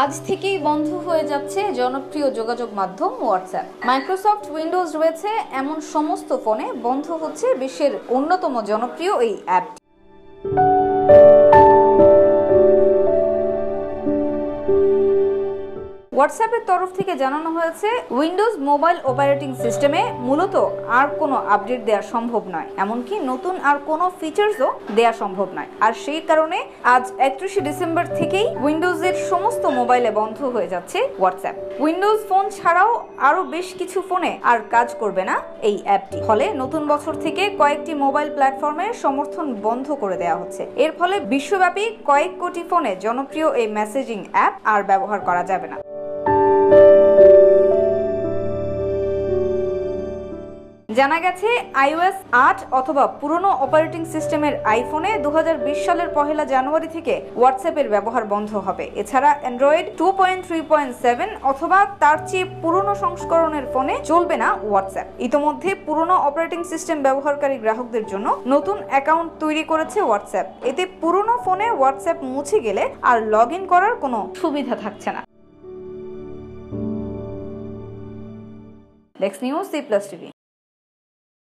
আজ থেকেই বন্ধ হয়ে যাচ্ছে জনপ্রিয় যোগাযোগ মাধ্যম হোয়াটসঅ্যাপ। মাইক্রোসফট উইন্ডোজ রয়েছে এমন সমস্ত ফোনে বন্ধ হচ্ছে বিশ্বের অন্যতম জনপ্রিয় এই অ্যাপটি। হোয়াটসঅ্যাপের তরফ থেকে জানানো হয়েছে, উইন্ডোজ মোবাইল অপারেটিং সিস্টেমে মূলত আর কোনো আপডেট দেওয়া সম্ভব নয়, এমনকি নতুন আর কোনো ফিচার্সও দেওয়া সম্ভব নয়। আর সেই কারণে আজ 31শে ডিসেম্বর থেকেই উইন্ডোজের সমস্ত মোবাইলে বন্ধ হয়ে যাচ্ছে হোয়াটসঅ্যাপ। উইন্ডোজ ফোন ছাড়াও আরো বেশ কিছু ফোনে আর কাজ করবে না এই অ্যাপটি। ফলে নতুন বছর থেকে কয়েকটি মোবাইল প্ল্যাটফর্মের সমর্থন বন্ধ করে দেওয়া হচ্ছে। এর ফলে বিশ্বব্যাপী কয়েক কোটি ফোনে জনপ্রিয় এই মেসেজিং অ্যাপ আর ব্যবহার করা যাবে না। জানা গেছে, iOS 8 অথবা পুরনো অপারেটিং সিস্টেমের আইফোনে 2020 সালের 1 জানুয়ারি থেকে হোয়াটসঅ্যাপের ব্যবহার বন্ধ হবে। এছাড়া অ্যান্ড্রয়েড 2.3.7 অথবা তার চেয়ে পুরনো সংস্করণের ফোনে চলবে না হোয়াটসঅ্যাপ। ইতোমধ্যে পুরনো অপারেটিং সিস্টেম ব্যবহারকারী গ্রাহকদের জন্য নতুন অ্যাকাউন্ট তৈরি করেছে হোয়াটসঅ্যাপ। এতে পুরনো ফোনে হোয়াটসঅ্যাপ মুছে গেলে আর লগ ইন করার কোনো সুবিধা থাকছে না। ডেক্স নিউজ, C+ TV।